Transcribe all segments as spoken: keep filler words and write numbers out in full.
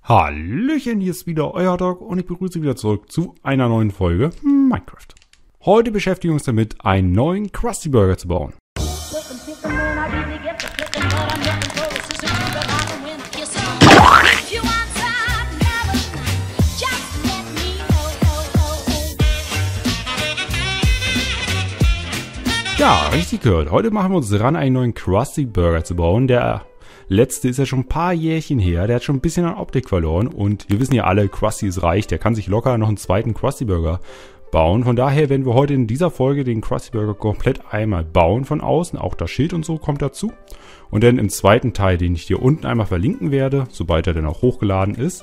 Hallöchen, hier ist wieder euer Doc und ich begrüße wieder zurück zu einer neuen Folge Minecraft. Heute beschäftigen wir uns damit, einen neuen Krusty Burger zu bauen. Ja, richtig gehört. Heute machen wir uns ran, einen neuen Krusty Burger zu bauen. Der letzte ist ja schon ein paar Jährchen her. Der hat schon ein bisschen an Optik verloren. Und wir wissen ja alle, Krusty ist reich. Der kann sich locker noch einen zweiten Krusty Burger bauen. Von daher werden wir heute in dieser Folge den Krusty Burger komplett einmal bauen von außen. Auch das Schild und so kommt dazu. Und dann im zweiten Teil, den ich dir unten einmal verlinken werde, sobald er dann auch hochgeladen ist,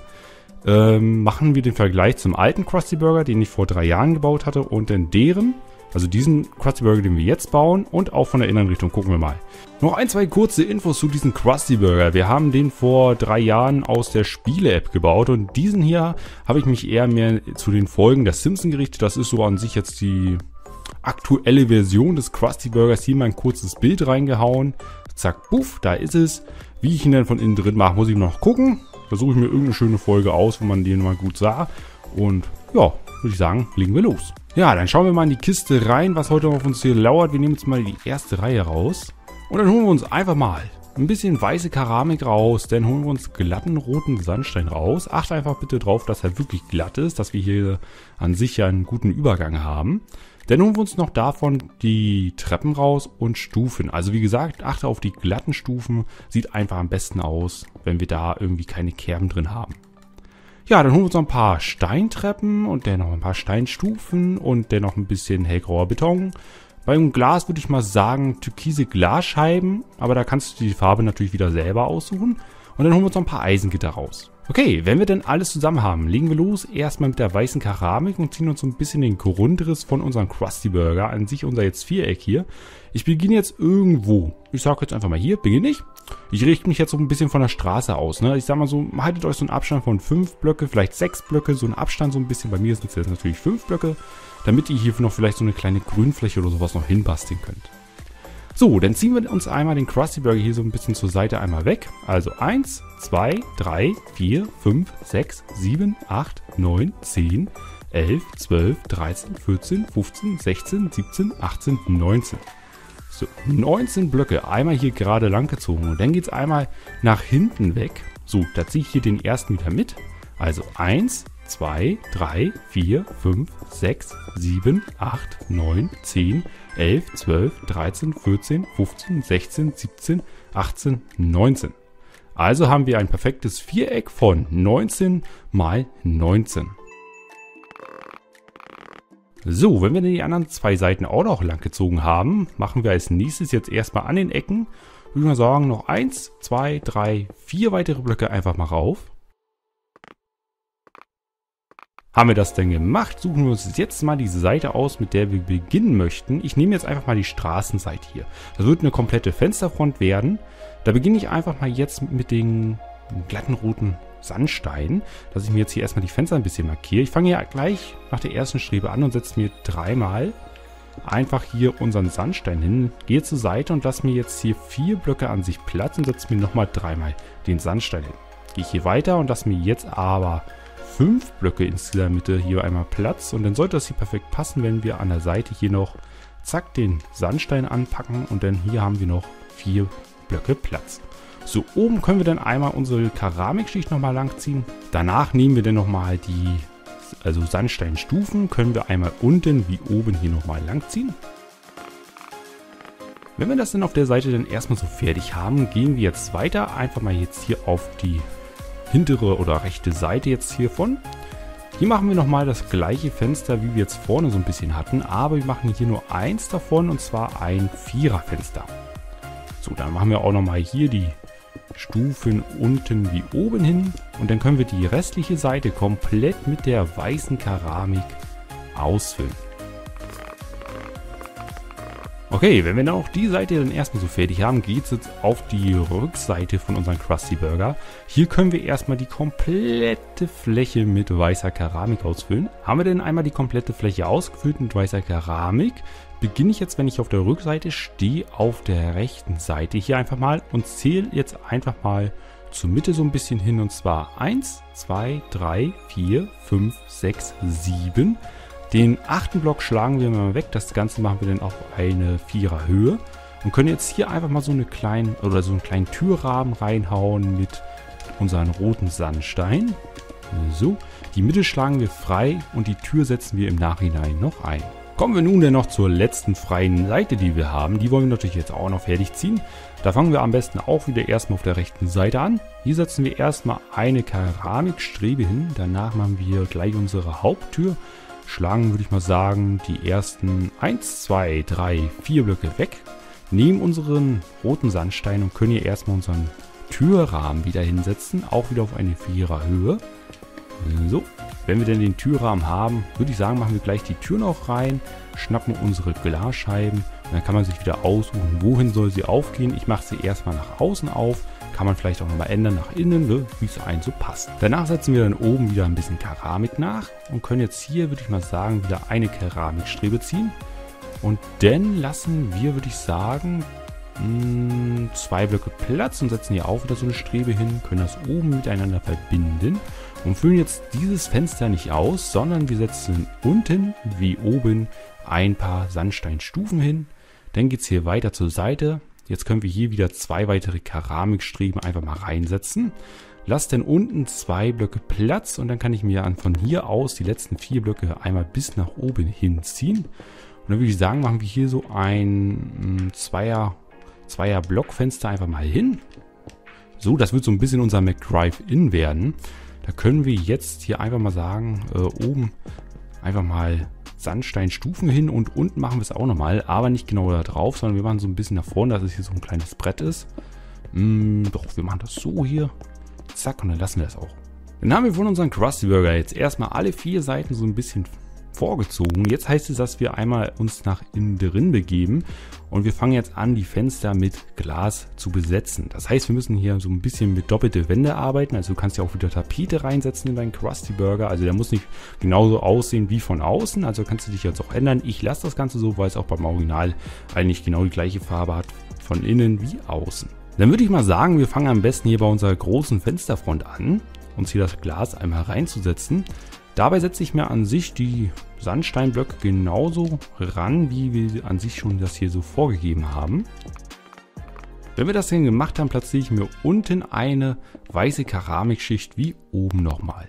ähm, machen wir den Vergleich zum alten Krusty Burger, den ich vor drei Jahren gebaut hatte. Und dann deren... Also diesen Krusty Burger, den wir jetzt bauen, und auch von der inneren Richtung gucken wir mal. Noch ein, zwei kurze Infos zu diesem Krusty Burger. Wir haben den vor drei Jahren aus der Spiele-App gebaut und diesen hier habe ich mich eher mehr zu den Folgen der Simpsons gerichtet. Das ist so an sich jetzt die aktuelle Version des Krusty Burgers. Hier mal ein kurzes Bild reingehauen. Zack, puff, da ist es. Wie ich ihn dann von innen drin mache, muss ich noch gucken. Versuche ich mir irgendeine schöne Folge aus, wo man den mal gut sah. Und ja, würde ich sagen, legen wir los. Ja, dann schauen wir mal in die Kiste rein, was heute auf uns hier lauert. Wir nehmen jetzt mal die erste Reihe raus. Und dann holen wir uns einfach mal ein bisschen weiße Keramik raus. Dann holen wir uns glatten roten Sandstein raus. Achte einfach bitte drauf, dass er wirklich glatt ist, dass wir hier an sich ja einen guten Übergang haben. Dann holen wir uns noch davon die Treppen raus und Stufen. Also wie gesagt, achte auf die glatten Stufen. Sieht einfach am besten aus, wenn wir da irgendwie keine Kerben drin haben. Ja, dann holen wir uns noch ein paar Steintreppen und dann noch ein paar Steinstufen und dann noch ein bisschen hellgrauer Beton. Beim Glas würde ich mal sagen türkise Glasscheiben, aber da kannst du die Farbe natürlich wieder selber aussuchen. Und dann holen wir uns noch ein paar Eisengitter raus. Okay, wenn wir denn alles zusammen haben, legen wir los erstmal mit der weißen Keramik und ziehen uns so ein bisschen den Grundriss von unserem Krusty Burger, an sich unser jetzt Viereck hier. Ich beginne jetzt irgendwo. Ich sage jetzt einfach mal hier, beginne ich. Ich richte mich jetzt so ein bisschen von der Straße aus. Ne? Ich sag mal so, haltet euch so einen Abstand von fünf Blöcke, vielleicht sechs Blöcke, so einen Abstand so ein bisschen. Bei mir sind es jetzt natürlich fünf Blöcke, damit ihr hier noch vielleicht so eine kleine Grünfläche oder sowas noch hinbasteln könnt. So, dann ziehen wir uns einmal den Krusty Burger hier so ein bisschen zur Seite einmal weg. Also eins, zwei, drei, vier, fünf, sechs, sieben, acht, neun, zehn, elf, zwölf, dreizehn, vierzehn, fünfzehn, sechzehn, siebzehn, achtzehn, neunzehn. So, neunzehn Blöcke einmal hier gerade lang gezogen und dann geht es einmal nach hinten weg. So, da ziehe ich hier den ersten wieder mit. Also eins, zwei, drei, vier, fünf, sechs, sieben, acht, neun, zehn, elf, zwölf, dreizehn, vierzehn, fünfzehn, sechzehn, siebzehn, achtzehn, neunzehn. Also haben wir ein perfektes Viereck von neunzehn mal neunzehn. So, wenn wir die anderen zwei Seiten auch noch lang gezogen haben, machen wir als nächstes jetzt erstmal an den Ecken, würde ich mal sagen, noch eins, zwei, drei, vier weitere Blöcke einfach mal rauf. Haben wir das denn gemacht, suchen wir uns jetzt mal diese Seite aus, mit der wir beginnen möchten. Ich nehme jetzt einfach mal die Straßenseite hier. Das wird eine komplette Fensterfront werden. Da beginne ich einfach mal jetzt mit den glatten roten Sandstein, dass ich mir jetzt hier erstmal die Fenster ein bisschen markiere. Ich fange ja gleich nach der ersten Strebe an und setze mir dreimal einfach hier unseren Sandstein hin, gehe zur Seite und lasse mir jetzt hier vier Blöcke an sich Platz und setze mir nochmal dreimal den Sandstein hin. Gehe ich hier weiter und lasse mir jetzt aber fünf Blöcke in dieser Mitte hier einmal Platz und dann sollte das hier perfekt passen, wenn wir an der Seite hier noch zack den Sandstein anpacken und dann hier haben wir noch vier Blöcke Platz. So, oben können wir dann einmal unsere Keramikschicht nochmal lang ziehen. Danach nehmen wir dann nochmal die also Sandsteinstufen, können wir einmal unten wie oben hier nochmal lang ziehen. Wenn wir das dann auf der Seite dann erstmal so fertig haben, gehen wir jetzt weiter. Einfach mal jetzt hier auf die hintere oder rechte Seite jetzt hiervon. Hier machen wir nochmal das gleiche Fenster, wie wir jetzt vorne so ein bisschen hatten, aber wir machen hier nur eins davon und zwar ein Viererfenster. So, dann machen wir auch nochmal hier die Stufen unten wie oben hin und dann können wir die restliche Seite komplett mit der weißen Keramik ausfüllen. Okay, wenn wir dann auch die Seite dann erstmal so fertig haben, geht es jetzt auf die Rückseite von unserem Krusty Burger. Hier können wir erstmal die komplette Fläche mit weißer Keramik ausfüllen. Haben wir denn einmal die komplette Fläche ausgefüllt mit weißer Keramik, beginne ich jetzt, wenn ich auf der Rückseite stehe, auf der rechten Seite hier einfach mal und zähle jetzt einfach mal zur Mitte so ein bisschen hin. Und zwar eins, zwei, drei, vier, fünf, sechs, sieben. Den achten Block schlagen wir mal weg. Das Ganze machen wir dann auf eine Vierer Höhe. Und können jetzt hier einfach mal so eine kleinen oder so einen kleinen Türrahmen reinhauen mit unseren roten Sandstein. So, die Mitte schlagen wir frei und die Tür setzen wir im Nachhinein noch ein. Kommen wir nun dann noch zur letzten freien Seite, die wir haben. Die wollen wir natürlich jetzt auch noch fertig ziehen. Da fangen wir am besten auch wieder erstmal auf der rechten Seite an. Hier setzen wir erstmal eine Keramikstrebe hin. Danach machen wir gleich unsere Haupttür. Schlagen, würde ich mal sagen, die ersten eins, zwei, drei, vier Blöcke weg. Nehmen unseren roten Sandstein und können hier erstmal unseren Türrahmen wieder hinsetzen. Auch wieder auf eine Vierer Höhe. So, wenn wir denn den Türrahmen haben, würde ich sagen, machen wir gleich die Tür noch rein, schnappen unsere Glasscheiben und dann kann man sich wieder aussuchen, wohin soll sie aufgehen. Ich mache sie erstmal nach außen auf, kann man vielleicht auch nochmal ändern nach innen, ne, wie es einem so passt. Danach setzen wir dann oben wieder ein bisschen Keramik nach und können jetzt hier, würde ich mal sagen, wieder eine Keramikstrebe ziehen. Und dann lassen wir, würde ich sagen, mh, zwei Blöcke Platz und setzen hier auch wieder so eine Strebe hin, können das oben miteinander verbinden. Und füllen jetzt dieses Fenster nicht aus, sondern wir setzen unten wie oben ein paar Sandsteinstufen hin. Dann geht es hier weiter zur Seite. Jetzt können wir hier wieder zwei weitere Keramikstreben einfach mal reinsetzen. Lasst dann unten zwei Blöcke Platz und dann kann ich mir von hier aus die letzten vier Blöcke einmal bis nach oben hinziehen. Und dann würde ich sagen, machen wir hier so ein Zweier, Zweier Blockfenster einfach mal hin. So, das wird so ein bisschen unser McDrive-In werden. Da können wir jetzt hier einfach mal sagen, äh, oben einfach mal Sandsteinstufen hin und unten machen wir es auch nochmal, aber nicht genau da drauf, sondern wir machen so ein bisschen nach vorne, dass es hier so ein kleines Brett ist. Mm, doch, wir machen das so hier. Zack, und dann lassen wir das auch. Dann haben wir von unserem Krusty Burger jetzt erstmal alle vier Seiten so ein bisschen vorgezogen. Jetzt heißt es, dass wir einmal uns nach innen drin begeben und wir fangen jetzt an, die Fenster mit Glas zu besetzen. Das heißt, wir müssen hier so ein bisschen mit doppelte Wände arbeiten. Also du kannst ja auch wieder Tapete reinsetzen in deinen Krusty Burger. Also der muss nicht genauso aussehen wie von außen. Also kannst du dich jetzt auch ändern. Ich lasse das Ganze so, weil es auch beim Original eigentlich genau die gleiche Farbe hat von innen wie außen. Dann würde ich mal sagen, wir fangen am besten hier bei unserer großen Fensterfront an, uns hier das Glas einmal reinzusetzen. Dabei setze ich mir an sich die Sandsteinblöcke genauso ran, wie wir an sich schon das hier so vorgegeben haben. Wenn wir das dann gemacht haben, platziere ich mir unten eine weiße Keramikschicht wie oben nochmal.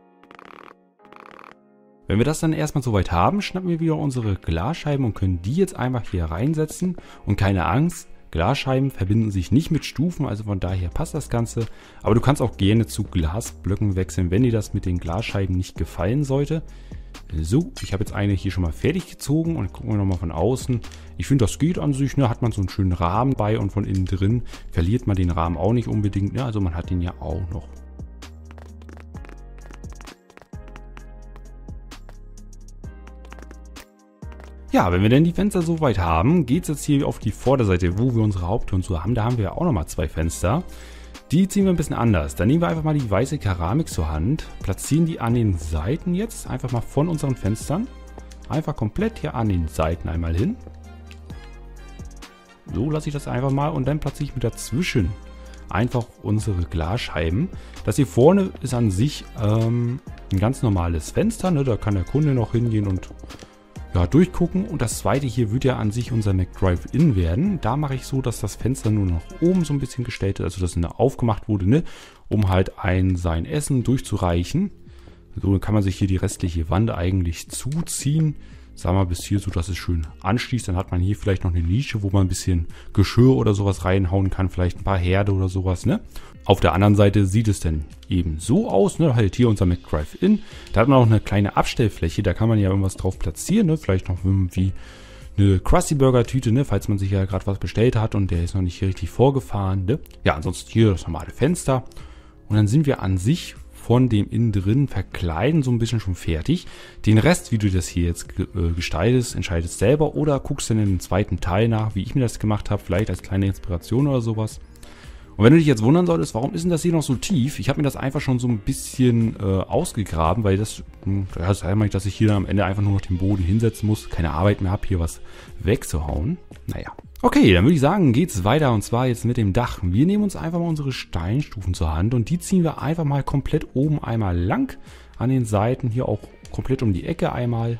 Wenn wir das dann erstmal soweit haben, schnappen wir wieder unsere Glasscheiben und können die jetzt einfach hier reinsetzen. Und keine Angst, Glasscheiben verbinden sich nicht mit Stufen, also von daher passt das Ganze. Aber du kannst auch gerne zu Glasblöcken wechseln, wenn dir das mit den Glasscheiben nicht gefallen sollte. So, ich habe jetzt eine hier schon mal fertig gezogen und gucken wir nochmal von außen. Ich finde, das geht an sich, ne? Hat man so einen schönen Rahmen bei und von innen drin verliert man den Rahmen auch nicht unbedingt, ne? Also man hat den ja auch noch. Ja, wenn wir denn die Fenster soweit haben, geht es jetzt hier auf die Vorderseite, wo wir unsere Haupttür und so haben. Da haben wir ja auch nochmal zwei Fenster. Die ziehen wir ein bisschen anders. Da nehmen wir einfach mal die weiße Keramik zur Hand, platzieren die an den Seiten jetzt, einfach mal von unseren Fenstern. Einfach komplett hier an den Seiten einmal hin. So lasse ich das einfach mal und dann platziere ich mir dazwischen einfach unsere Glasscheiben. Das hier vorne ist an sich ähm, ein ganz normales Fenster, ne? Da kann der Kunde noch hingehen und ja, durchgucken. Und das zweite hier wird ja an sich unser McDrive-In werden. Da mache ich so, dass das Fenster nur nach oben so ein bisschen gestellt ist, also dass es aufgemacht wurde, ne, um halt ein sein Essen durchzureichen. So kann man sich hier die restliche Wand eigentlich zuziehen. Sagen wir bis hier so, dass es schön anschließt. Dann hat man hier vielleicht noch eine Nische, wo man ein bisschen Geschirr oder sowas reinhauen kann. Vielleicht ein paar Herde oder sowas, ne? Auf der anderen Seite sieht es dann eben so aus, ne? Halt hier unser McDrive-In. Da hat man auch eine kleine Abstellfläche. Da kann man ja irgendwas drauf platzieren, ne? Vielleicht noch irgendwie eine Krusty Burger Tüte, ne? Falls man sich ja gerade was bestellt hat und der ist noch nicht richtig vorgefahren, ne? Ja, ansonsten hier das normale Fenster. Und dann sind wir an sich von dem innen drin verkleiden so ein bisschen schon fertig. Den Rest, wie du das hier jetzt äh, gestaltest, entscheidest selber oder guckst dann in den zweiten Teil nach, wie ich mir das gemacht habe, vielleicht als kleine Inspiration oder sowas. Und wenn du dich jetzt wundern solltest, warum ist denn das hier noch so tief? Ich habe mir das einfach schon so ein bisschen äh, ausgegraben, weil das, hm, das heißt eigentlich, dass ich hier am Ende einfach nur noch den Boden hinsetzen muss. Keine Arbeit mehr habe, hier was wegzuhauen. Naja. Okay, dann würde ich sagen, geht's weiter und zwar jetzt mit dem Dach. Wir nehmen uns einfach mal unsere Steinstufen zur Hand und die ziehen wir einfach mal komplett oben einmal lang. An den Seiten hier auch komplett um die Ecke einmal.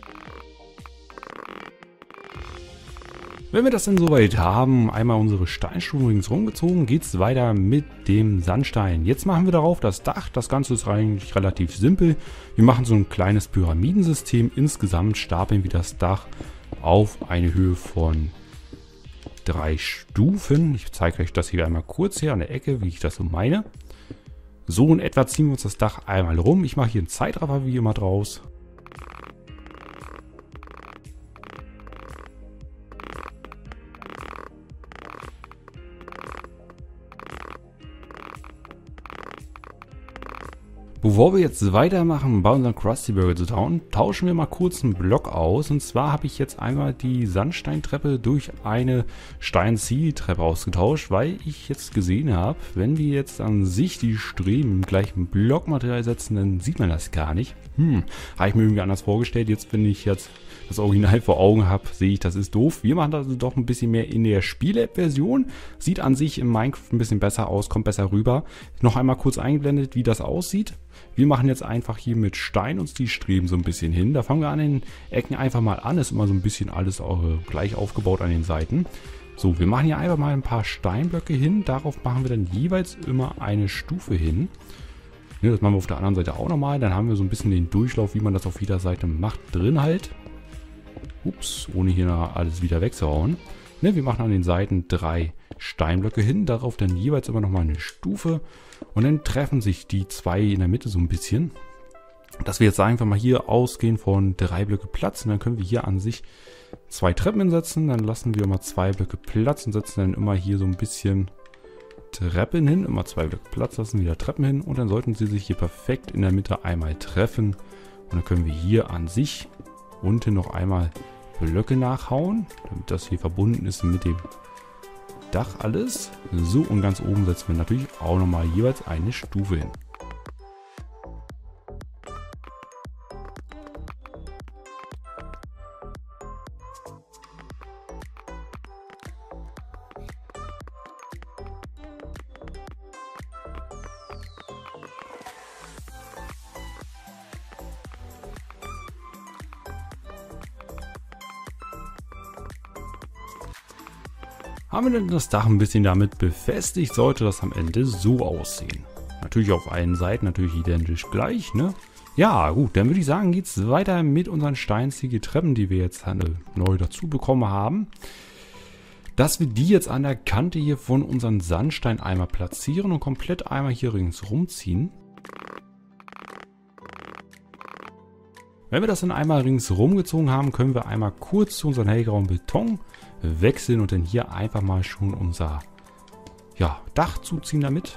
Wenn wir das dann soweit haben, einmal unsere Steinstufen ringsherum gezogen, geht es weiter mit dem Sandstein. Jetzt machen wir darauf das Dach. Das Ganze ist eigentlich relativ simpel. Wir machen so ein kleines Pyramidensystem. Insgesamt stapeln wir das Dach auf eine Höhe von drei Stufen. Ich zeige euch das hier einmal kurz hier an der Ecke, wie ich das so meine. So in etwa ziehen wir uns das Dach einmal rum. Ich mache hier einen Zeitraffer wie immer draus. Bevor wir jetzt weitermachen bei unserem Krusty Burger zu tauen, tauschen wir mal kurz einen Block aus. Und zwar habe ich jetzt einmal die Sandsteintreppe durch eine Stein-Ziel-Treppe ausgetauscht, weil ich jetzt gesehen habe, wenn wir jetzt an sich die Streben im gleichen Blockmaterial setzen, dann sieht man das gar nicht. Hm, habe ich mir irgendwie anders vorgestellt. Jetzt, wenn ich jetzt das Original vor Augen habe, sehe ich, das ist doof. Wir machen das doch ein bisschen mehr in der Spiel-App-Version. Sieht an sich im Minecraft ein bisschen besser aus, kommt besser rüber. Noch einmal kurz eingeblendet, wie das aussieht. Wir machen jetzt einfach hier mit Stein uns die Streben so ein bisschen hin. Da fangen wir an den Ecken einfach mal an. Ist immer so ein bisschen alles äh, gleich aufgebaut an den Seiten. So, wir machen hier einfach mal ein paar Steinblöcke hin. Darauf machen wir dann jeweils immer eine Stufe hin. Ja, das machen wir auf der anderen Seite auch nochmal. Dann haben wir so ein bisschen den Durchlauf, wie man das auf jeder Seite macht, drin halt. Ups, ohne hier alles wieder wegzuhauen. Ne, wir machen an den Seiten drei Steinblöcke hin. Darauf dann jeweils immer nochmal eine Stufe. Und dann treffen sich die zwei in der Mitte so ein bisschen. Dass wir jetzt einfach mal hier ausgehen von drei Blöcke Platz. Und dann können wir hier an sich zwei Treppen hinsetzen. Dann lassen wir mal zwei Blöcke Platz und setzen dann immer hier so ein bisschen Treppen hin. Immer zwei Blöcke Platz, lassen wieder Treppen hin. Und dann sollten sie sich hier perfekt in der Mitte einmal treffen. Und dann können wir hier an sich unten noch einmal Blöcke nachhauen. Damit das hier verbunden ist mit dem Dach alles. So, und ganz oben setzen wir natürlich auch nochmal jeweils eine Stufe hin. Haben wir denn das Dach ein bisschen damit befestigt, sollte das am Ende so aussehen. Natürlich auf allen Seiten, natürlich identisch gleich, ne? Ja, gut, dann würde ich sagen, geht es weiter mit unseren Steinziegel-Treppen, die wir jetzt neu dazu bekommen haben. Dass wir die jetzt an der Kante hier von unseren Sandstein einmal platzieren und komplett einmal hier ringsrum ziehen. Wenn wir das dann einmal ringsrum gezogen haben, können wir einmal kurz zu unserem hellgrauen Beton wechseln und dann hier einfach mal schon unser ja, Dach zuziehen damit.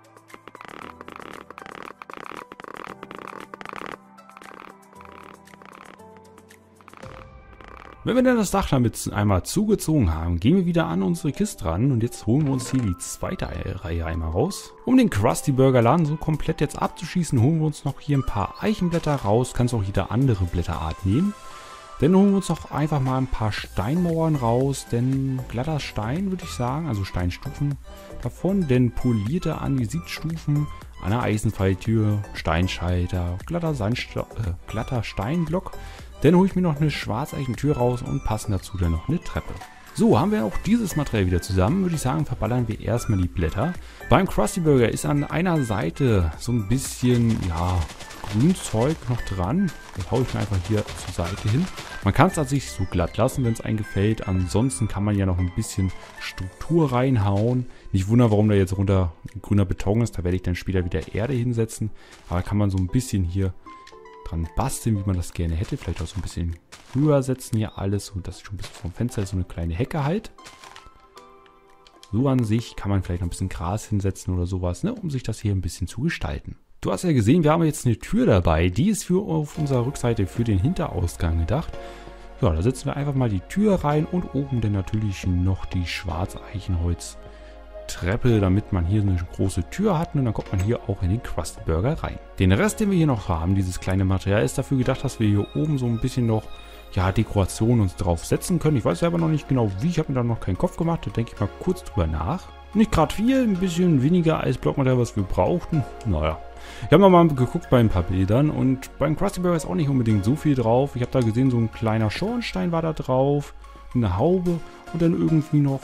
Wenn wir dann das Dach damit einmal zugezogen haben, gehen wir wieder an unsere Kiste ran und jetzt holen wir uns hier die zweite Reihe einmal raus. Um den Krusty Burger Laden so komplett jetzt abzuschießen, holen wir uns noch hier ein paar Eichenblätter raus. Kannst auch jede andere Blätterart nehmen. Dann holen wir uns auch einfach mal ein paar Steinmauern raus, denn glatter Stein würde ich sagen, also Steinstufen davon, denn polierte Andesitstufen, eine Eisenfalltür, Steinschalter, glatter, Sandsta äh, glatter Steinblock. Dann hole ich mir noch eine Schwarzeichenttür raus und passen dazu dann noch eine Treppe. So, haben wir auch dieses Material wieder zusammen, würde ich sagen, verballern wir erstmal die Blätter. Beim Krusty Burger ist an einer Seite so ein bisschen, ja, Grünzeug noch dran. Das haue ich mir einfach hier zur Seite hin. Man kann es an sich so glatt lassen, wenn es einem gefällt. Ansonsten kann man ja noch ein bisschen Struktur reinhauen. Nicht wundern, warum da jetzt runter grüner Beton ist. Da werde ich dann später wieder Erde hinsetzen. Aber kann man so ein bisschen hier dran basteln, wie man das gerne hätte. Vielleicht auch so ein bisschen höher setzen hier alles. So, dass schon ein bisschen vom Fenster ist, so eine kleine Hecke halt. So an sich kann man vielleicht noch ein bisschen Gras hinsetzen oder sowas, ne, um sich das hier ein bisschen zu gestalten. Du hast ja gesehen, wir haben jetzt eine Tür dabei. Die ist für auf unserer Rückseite für den Hinterausgang gedacht. Ja, da setzen wir einfach mal die Tür rein und oben dann natürlich noch die Schwarzeichenholztreppe Treppe, damit man hier eine große Tür hat und dann kommt man hier auch in den Krusty Burger rein. Den Rest, den wir hier noch haben, dieses kleine Material, ist dafür gedacht, dass wir hier oben so ein bisschen noch, ja, Dekoration uns drauf setzen können. Ich weiß selber noch nicht genau wie, ich habe mir da noch keinen Kopf gemacht, da denke ich mal kurz drüber nach. Nicht gerade viel, ein bisschen weniger als Blockmaterial, was wir brauchten. Naja. Ich habe nochmal geguckt bei ein paar Bildern und beim Krusty Burger ist auch nicht unbedingt so viel drauf. Ich habe da gesehen, so ein kleiner Schornstein war da drauf, eine Haube und dann irgendwie noch,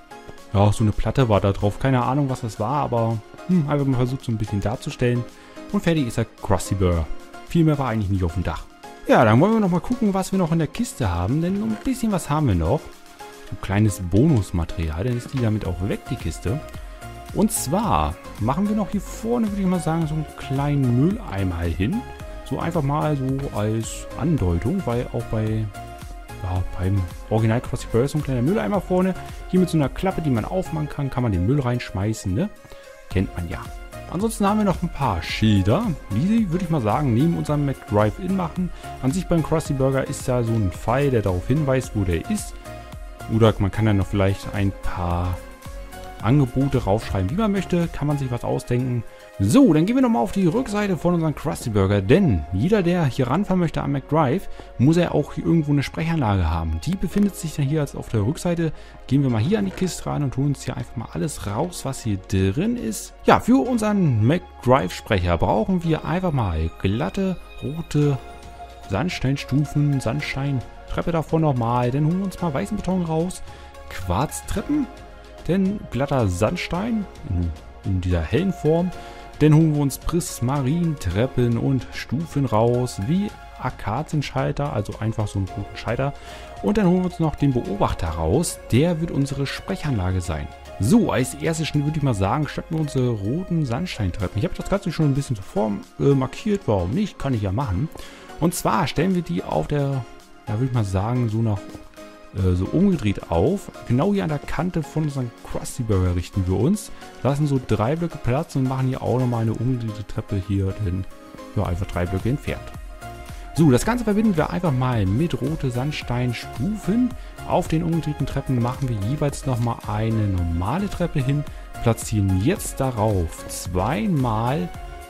ja, so eine Platte war da drauf. Keine Ahnung, was das war, aber hm, einfach mal versucht, so ein bisschen darzustellen. Und fertig ist der Krusty Burger. Viel mehr war eigentlich nicht auf dem Dach. Ja, dann wollen wir nochmal gucken, was wir noch in der Kiste haben, denn so ein bisschen was haben wir noch. So ein kleines Bonusmaterial, dann ist die damit auch weg, die Kiste. Und zwar machen wir noch hier vorne, würde ich mal sagen, so einen kleinen Mülleimer hin. So einfach mal so als Andeutung, weil auch bei, ja, beim Original Krusty Burger ist so ein kleiner Mülleimer vorne. Hier mit so einer Klappe, die man aufmachen kann, kann man den Müll reinschmeißen, ne? Kennt man ja. Ansonsten haben wir noch ein paar Schilder, die, würde ich mal sagen, neben unserem McDrive-In machen. An sich beim Krusty Burger ist da so ein Pfeil, der darauf hinweist, wo der ist. Oder man kann dann noch vielleicht ein paar Angebote raufschreiben, wie man möchte. Kann man sich was ausdenken. So, dann gehen wir nochmal auf die Rückseite von unserem Krusty Burger. Denn jeder, der hier ranfahren möchte am McDrive, muss er auch hier irgendwo eine Sprechanlage haben. Die befindet sich dann hier als auf der Rückseite. Gehen wir mal hier an die Kiste ran und holen uns hier einfach mal alles raus, was hier drin ist. Ja, für unseren McDrive-Sprecher brauchen wir einfach mal glatte, rote Sandsteinstufen, Sandstein. Treppe davor nochmal, dann holen wir uns mal weißen Beton raus, Quarztreppen, dann glatter Sandstein in, in dieser hellen Form, dann holen wir uns Prismarintreppen und Stufen raus, wie Akazienschalter, also einfach so einen guten Schalter, und dann holen wir uns noch den Beobachter raus, der wird unsere Sprechanlage sein. So, als erstes würde ich mal sagen, starten wir unsere roten Sandsteintreppen. Ich habe das Ganze schon ein bisschen zuvor äh, markiert, warum nicht, kann ich ja machen. Und zwar stellen wir die auf der, da würde ich mal sagen, so nach äh, so umgedreht auf. Genau hier an der Kante von unserem Krusty Burger richten wir uns. Lassen so drei Blöcke Platz und machen hier auch nochmal eine umgedrehte Treppe hier, denn ja, einfach drei Blöcke entfernt. So, das Ganze verbinden wir einfach mal mit rote Sandsteinstufen. Auf den umgedrehten Treppen machen wir jeweils nochmal eine normale Treppe hin. Platzieren jetzt darauf zweimal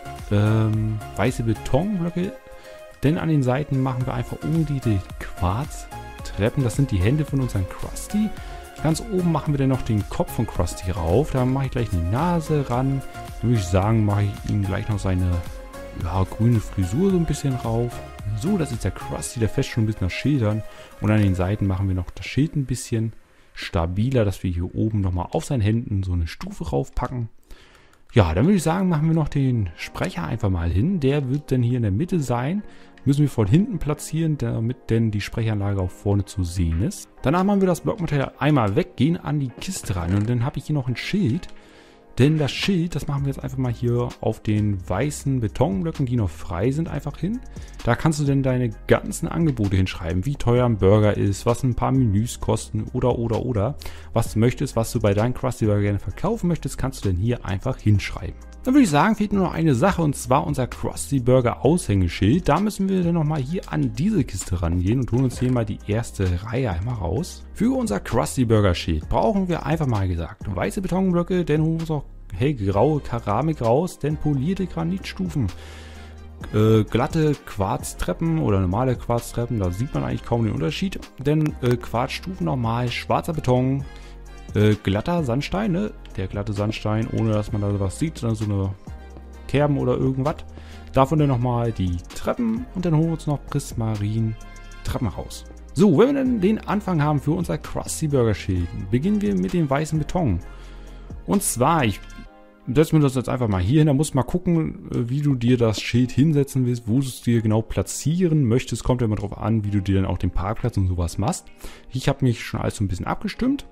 ähm, weiße Betonblöcke. Denn an den Seiten machen wir einfach umgedrehte Quarztreppen. Das sind die Hände von unserem Krusty. Ganz oben machen wir dann noch den Kopf von Krusty rauf. Da mache ich gleich eine Nase ran. Dann würde ich sagen, mache ich ihm gleich noch seine ja, grüne Frisur so ein bisschen rauf. So, das ist der Krusty, der fässt schon ein bisschen nach Schildern. Und an den Seiten machen wir noch das Schild ein bisschen stabiler, dass wir hier oben nochmal auf seinen Händen so eine Stufe raufpacken. Ja, dann würde ich sagen, machen wir noch den Sprecher einfach mal hin. Der wird dann hier in der Mitte sein. Müssen wir von hinten platzieren, damit denn die Sprechanlage auch vorne zu sehen ist. Danach machen wir das Blockmaterial einmal weg, gehen an die Kiste ran und dann habe ich hier noch ein Schild. Denn das Schild, das machen wir jetzt einfach mal hier auf den weißen Betonblöcken, die noch frei sind, einfach hin. Da kannst du denn deine ganzen Angebote hinschreiben, wie teuer ein Burger ist, was ein paar Menüs kosten oder, oder, oder. Was du möchtest, was du bei deinem Krusty Burger gerne verkaufen möchtest, kannst du denn hier einfach hinschreiben. Dann würde ich sagen, fehlt nur noch eine Sache und zwar unser Krusty Burger Aushängeschild. Da müssen wir dann nochmal hier an diese Kiste rangehen und holen uns hier mal die erste Reihe einmal raus. Für unser Krusty Burger Schild brauchen wir einfach mal gesagt weiße Betonblöcke, dann holen wir uns auch hellgraue Keramik raus, denn polierte Granitstufen, äh, glatte Quarztreppen oder normale Quarztreppen, da sieht man eigentlich kaum den Unterschied, denn äh, Quarzstufen nochmal, schwarzer Beton, äh, glatter Sandstein, ne? Der glatte Sandstein, ohne dass man da was sieht, dann so eine Kerben oder irgendwas. Davon dann nochmal die Treppen und dann holen wir uns noch Prismarin Treppen raus. So, wenn wir dann den Anfang haben für unser Krusty Burger Schild, beginnen wir mit dem weißen Beton. Und zwar, ich setze mir das jetzt einfach mal hier hin, da musst du mal gucken, wie du dir das Schild hinsetzen willst, wo du es dir genau platzieren möchtest. Kommt ja immer drauf an, wie du dir dann auch den Parkplatz und sowas machst. Ich habe mich schon alles so ein bisschen abgestimmt.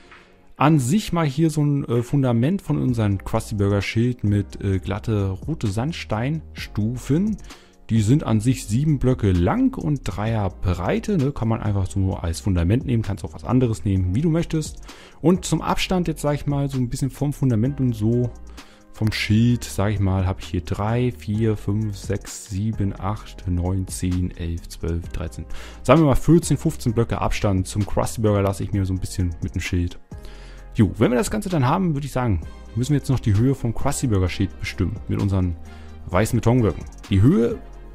An sich mal hier so ein äh, Fundament von unserem Krusty Burger Schild mit äh, glatte rote Sandsteinstufen. Die sind an sich sieben Blöcke lang und dreier Breite. Ne? Kann man einfach so als Fundament nehmen, kannst auch was anderes nehmen, wie du möchtest. Und zum Abstand jetzt sage ich mal so ein bisschen vom Fundament und so vom Schild, sage ich mal, habe ich hier drei, vier, fünf, sechs, sieben, acht, neun, zehn, elf, zwölf, dreizehn. Sagen wir mal vierzehn, fünfzehn Blöcke Abstand. Zum Krusty Burger lasse ich mir so ein bisschen mit dem Schild. Jo, wenn wir das Ganze dann haben, würde ich sagen, müssen wir jetzt noch die Höhe vom Krusty Burger Schild bestimmen mit unseren weißen Betonblöcken. Die Höhe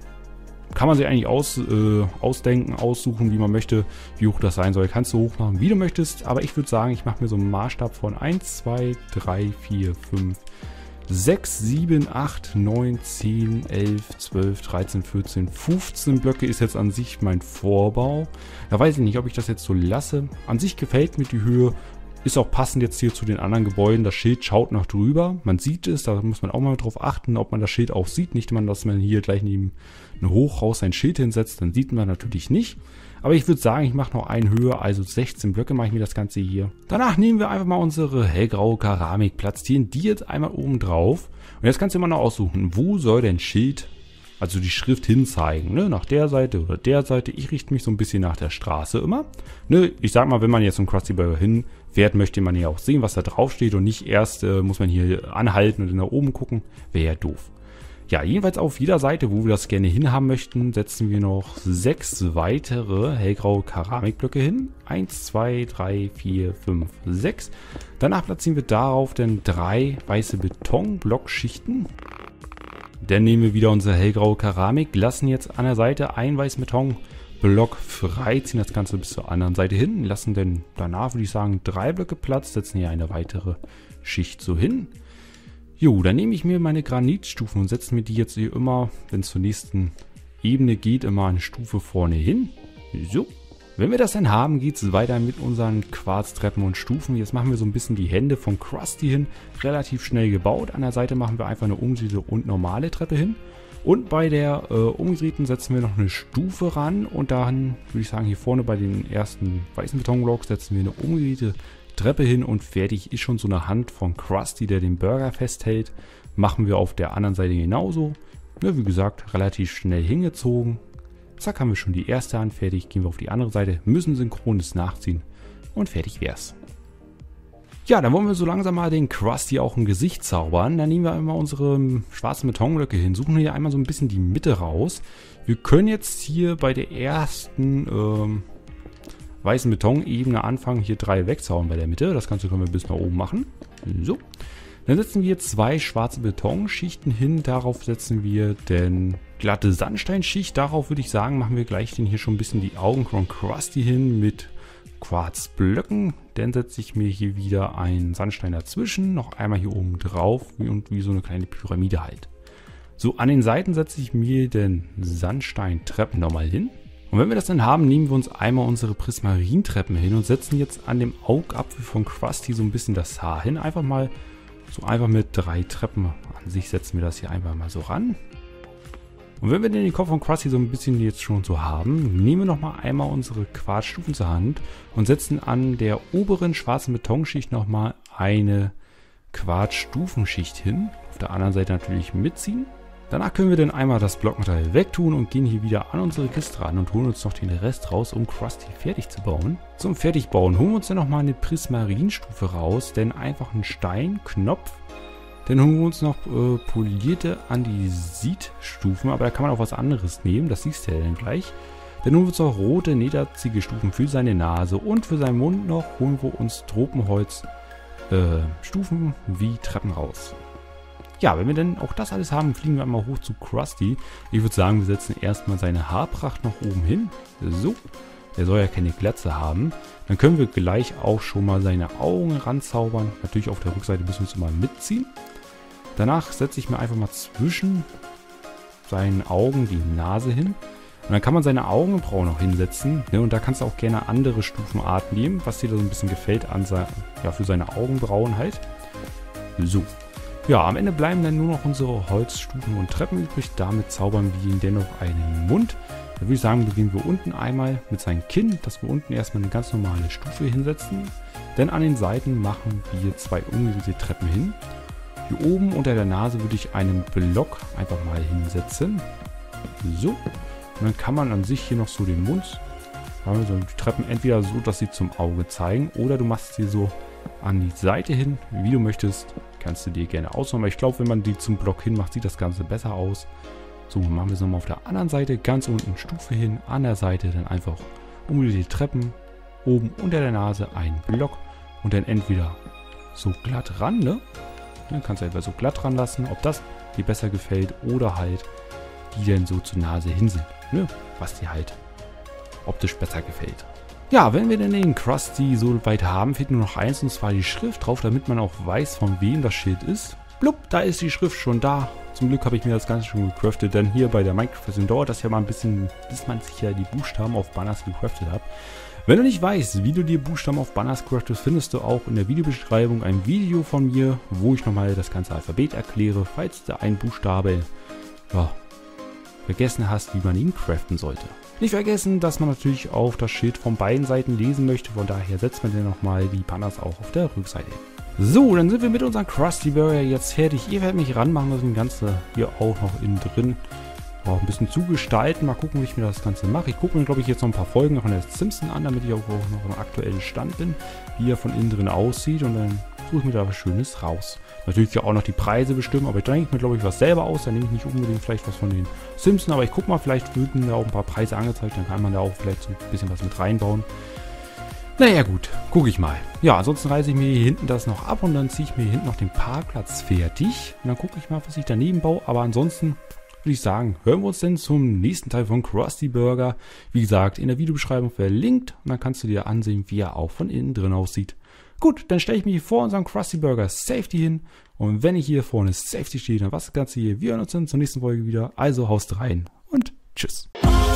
kann man sich eigentlich aus, äh, ausdenken, aussuchen, wie man möchte, wie hoch das sein soll. Kannst du hoch machen, wie du möchtest, aber ich würde sagen, ich mache mir so einen Maßstab von eins, zwei, drei, vier, fünf, sechs, sieben, acht, neun, zehn, elf, zwölf, dreizehn, vierzehn, fünfzehn Blöcke ist jetzt an sich mein Vorbau. Da weiß ich nicht, ob ich das jetzt so lasse. An sich gefällt mir die Höhe. Ist auch passend jetzt hier zu den anderen Gebäuden. Das Schild schaut noch drüber. Man sieht es, da muss man auch mal drauf achten, ob man das Schild auch sieht. Nicht, dass man hier gleich neben ein Hochhaus ein Schild hinsetzt, dann sieht man natürlich nicht. Aber ich würde sagen, ich mache noch einen höher, also sechzehn Blöcke mache ich mir das Ganze hier. Danach nehmen wir einfach mal unsere hellgraue Keramik, platzieren die jetzt einmal oben drauf. Und jetzt kannst du immer noch aussuchen, wo soll dein Schild, also die Schrift hinzeigen, ne? Nach der Seite oder der Seite. Ich richte mich so ein bisschen nach der Straße immer. Ne? Ich sag mal, wenn man jetzt zum Krusty Burger hinfährt, möchte man ja auch sehen, was da drauf steht und nicht erst äh, muss man hier anhalten und nach oben gucken. Wäre ja doof. Ja, jedenfalls auf jeder Seite, wo wir das gerne hinhaben möchten, setzen wir noch sechs weitere hellgraue Keramikblöcke hin. eins, zwei, drei, vier, fünf, sechs. Danach platzieren wir darauf dann drei weiße Betonblockschichten. Dann nehmen wir wieder unsere hellgraue Keramik, lassen jetzt an der Seite einen weißen Betonblock frei, ziehen das Ganze bis zur anderen Seite hin, lassen dann danach, würde ich sagen, drei Blöcke Platz, setzen hier eine weitere Schicht so hin. Jo, dann nehme ich mir meine Granitstufen und setze mir die jetzt hier immer, wenn es zur nächsten Ebene geht, immer eine Stufe vorne hin. So, wenn wir das dann haben, geht es weiter mit unseren Quarztreppen und Stufen. Jetzt machen wir so ein bisschen die Hände von Krusty hin, relativ schnell gebaut. An der Seite machen wir einfach eine umgedrehte und normale Treppe hin. Und bei der äh, umgedrehten setzen wir noch eine Stufe ran und dann würde ich sagen, hier vorne bei den ersten weißen Betonblocks setzen wir eine umgedrehte Treppe hin und fertig ist schon so eine Hand von Krusty, der den Burger festhält. Machen wir auf der anderen Seite genauso. Ja, wie gesagt, relativ schnell hingezogen. Zack, haben wir schon die erste Hand fertig. Gehen wir auf die andere Seite, müssen synchrones nachziehen und fertig wär's. Ja, dann wollen wir so langsam mal den Krusty auch ein Gesicht zaubern. Dann nehmen wir einmal unsere schwarzen Betonblöcke hin, suchen hier einmal so ein bisschen die Mitte raus. Wir können jetzt hier bei der ersten ähm, weißen Betonebene anfangen, hier drei wegzaubern bei der Mitte. Das Ganze können wir bis nach oben machen. So. Dann setzen wir zwei schwarze Betonschichten hin. Darauf setzen wir den glatte Sandsteinschicht. Darauf würde ich sagen, machen wir gleich den hier schon ein bisschen die Augen von Krusty hin mit Quarzblöcken. Dann setze ich mir hier wieder einen Sandstein dazwischen. Noch einmal hier oben drauf und wie so eine kleine Pyramide halt. So, an den Seiten setze ich mir den Sandsteintreppen nochmal hin. Und wenn wir das dann haben, nehmen wir uns einmal unsere Prismarintreppen hin und setzen jetzt an dem Augapfel von Krusty so ein bisschen das Haar hin. Einfach mal so einfach mit drei Treppen an sich setzen wir das hier einfach mal so ran. Und wenn wir den Kopf von Krusty so ein bisschen jetzt schon so haben, nehmen wir nochmal einmal unsere Quarzstufen zur Hand und setzen an der oberen schwarzen Betonschicht nochmal eine Quarzstufenschicht hin. Auf der anderen Seite natürlich mitziehen. Danach können wir dann einmal das Blockmaterial wegtun und gehen hier wieder an unsere Kiste ran und holen uns noch den Rest raus, um Krusty fertig zu bauen. Zum Fertigbauen holen wir uns dann nochmal eine Prismarinstufe raus, denn einfach einen Steinknopf. Dann holen wir uns noch äh, polierte Andesit-Stufen, aber da kann man auch was anderes nehmen, das siehst du ja dann gleich. Dann holen wir uns noch rote nederzige Stufen für seine Nase und für seinen Mund noch holen wir uns Tropenholz äh, Stufen wie Treppen raus. Ja, wenn wir dann auch das alles haben, fliegen wir einmal hoch zu Krusty. Ich würde sagen, wir setzen erstmal seine Haarpracht noch oben hin. So, der soll ja keine Glatze haben. Dann können wir gleich auch schon mal seine Augen ranzaubern. Natürlich auf der Rückseite müssen wir es mal mitziehen. Danach setze ich mir einfach mal zwischen seinen Augen die Nase hin. Und dann kann man seine Augenbrauen noch hinsetzen. Ne? Und da kannst du auch gerne andere Stufenarten nehmen, was dir da so ein bisschen gefällt an sein, ja, für seine Augenbrauen halt. So. Ja, am Ende bleiben dann nur noch unsere Holzstufen und Treppen übrig. Damit zaubern wir ihn dennoch einen Mund. Da würde ich sagen, beginnen wir unten einmal mit seinem Kinn, dass wir unten erstmal eine ganz normale Stufe hinsetzen. Denn an den Seiten machen wir zwei umgedrehte Treppen hin. Hier oben unter der Nase würde ich einen Block einfach mal hinsetzen. So. Und dann kann man an sich hier noch so den Mund, also die Treppen entweder so, dass sie zum Auge zeigen, oder du machst sie so an die Seite hin, wie du möchtest. Kannst du dir gerne aussuchen, aber ich glaube, wenn man die zum Block hin macht, sieht das Ganze besser aus. So, machen wir es nochmal auf der anderen Seite, ganz unten Stufe hin, an der Seite dann einfach um die Treppen, oben unter der Nase ein Block und dann entweder so glatt ran, ne? Dann kannst du einfach so glatt ranlassen, ob das dir besser gefällt oder halt die denn so zur Nase hin sind, ne? Was dir halt optisch besser gefällt. Ja, wenn wir denn den Krusty so weit haben, fehlt nur noch eins, und zwar die Schrift drauf, damit man auch weiß, von wem das Schild ist. Blub, da ist die Schrift schon da. Zum Glück habe ich mir das Ganze schon gecraftet, denn hier bei der Minecraft-Version dauert das ja mal ein bisschen, bis man sich ja die Buchstaben auf Banners gecraftet hat. Wenn du nicht weißt, wie du dir Buchstaben auf Banners craftest, findest du auch in der Videobeschreibung ein Video von mir, wo ich nochmal das ganze Alphabet erkläre, falls du einen Buchstabe ja, vergessen hast, wie man ihn craften sollte. Nicht vergessen, dass man natürlich auf das Schild von beiden Seiten lesen möchte, von daher setzt man dann nochmal die Banners auch auf der Rückseite hin. So, dann sind wir mit unserem Krusty Burger jetzt fertig. Ihr werdet mich ranmachen, das Ganze hier auch noch innen drin auch ein bisschen zugestalten. Mal gucken, wie ich mir das Ganze mache. Ich gucke mir, glaube ich, jetzt noch ein paar Folgen von der Simpsons an, damit ich auch noch im aktuellen Stand bin, wie er von innen drin aussieht, und dann suche ich mir da was Schönes raus. Natürlich ja auch noch die Preise bestimmen, aber ich denke mir, glaube ich, was selber aus. Dann nehme ich nicht unbedingt vielleicht was von den Simpsons, aber ich gucke mal, vielleicht würden da auch ein paar Preise angezeigt, dann kann man da auch vielleicht so ein bisschen was mit reinbauen. Naja gut, gucke ich mal. Ja, ansonsten reiße ich mir hier hinten das noch ab und dann ziehe ich mir hier hinten noch den Parkplatz fertig. Und dann gucke ich mal, was ich daneben baue. Aber ansonsten würde ich sagen, hören wir uns denn zum nächsten Teil von Krusty Burger. Wie gesagt, in der Videobeschreibung verlinkt. Und dann kannst du dir ansehen, wie er auch von innen drin aussieht. Gut, dann stelle ich mich hier vor unserem Krusty Burger Safety hin. Und wenn ich hier vorne Safety stehe, dann was das Ganze hier. Wir hören uns dann zur nächsten Folge wieder. Also haust rein und tschüss.